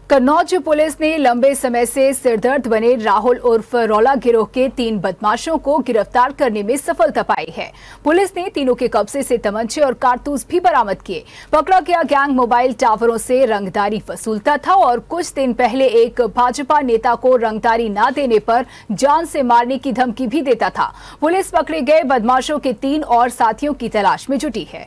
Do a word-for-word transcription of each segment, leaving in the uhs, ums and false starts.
Kannauj police ने लंबे समय से सिरदर्द बने राहुल उर्फ रौला गिरोह के तीन बदमाशों को गिरफ्तार करने में सफलता पाई है। पुलिस ने तीनों के कब्जे से तमंचे और कारतूस भी बरामद किए। पकड़ा गया गैंग मोबाइल टावरों से रंगदारी वसूलता था और कुछ दिन पहले एक भाजपा नेता को रंगदारी न देने पर जान से मारने की धमकी भी देता था। पुलिस पकड़े गए बदमाशों के तीन और साथियों की तलाश में जुटी है।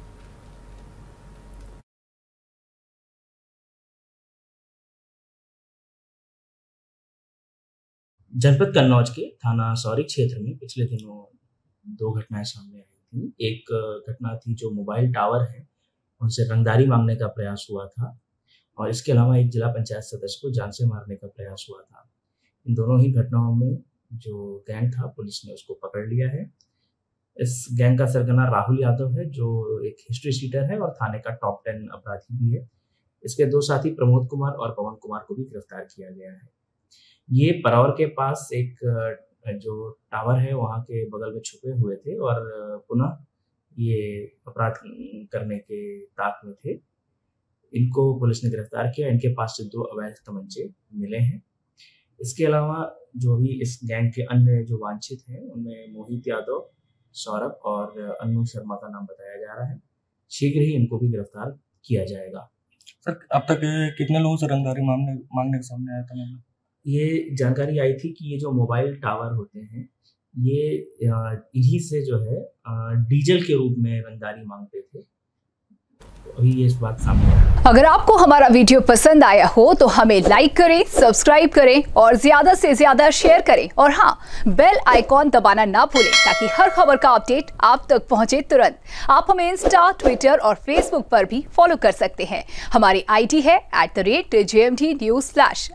जनपद कन्नौज के थाना सौरी क्षेत्र में पिछले दिनों दो घटनाएं सामने आई थी। एक घटना थी जो मोबाइल टावर है उनसे रंगदारी मांगने का प्रयास हुआ था और इसके अलावा एक जिला पंचायत सदस्य को जान से मारने का प्रयास हुआ था। इन दोनों ही घटनाओं में जो गैंग था पुलिस ने उसको पकड़ लिया है। इस गैंग का सरगना राहुल यादव है जो एक हिस्ट्री शीटर है और थाने का टॉप टेन अपराधी भी है। इसके दो साथी प्रमोद कुमार और पवन कुमार को भी गिरफ्तार किया गया है। ये परौर के पास एक जो टावर है वहाँ के बगल में छुपे हुए थे और पुनः ये अपराध करने के ताक में थे। इनको पुलिस ने गिरफ्तार किया। इनके पास से दो अवैध तमंचे मिले हैं। इसके अलावा जो भी इस गैंग के अन्य जो वांछित हैं उनमें मोहित यादव, सौरभ और अनु शर्मा का नाम बताया जा रहा है। शीघ्र ही इनको भी गिरफ्तार किया जाएगा। सर, अब तक कितने लोगों से रंगदारी मांगने मांगने के सामने आया था? ये जानकारी आई थी कि ये जो मोबाइल टावर होते हैं ये इन्हीं से जो है डीजल के रूप में रंगदारी मांगते थे। तो अभी ये इस बात सामने आया। अगर आपको हमारा वीडियो पसंद आया हो तो हमें लाइक करें, सब्सक्राइब करें और ज्यादा से ज्यादा शेयर करें और हाँ, बेल आइकॉन दबाना ना भूलें ताकि हर खबर का अपडेट आप तक पहुंचे तुरंत। आप हमें इंस्टा, ट्विटर और फेसबुक पर भी फॉलो कर सकते हैं। हमारी आईडी है at the rate J M D news flash.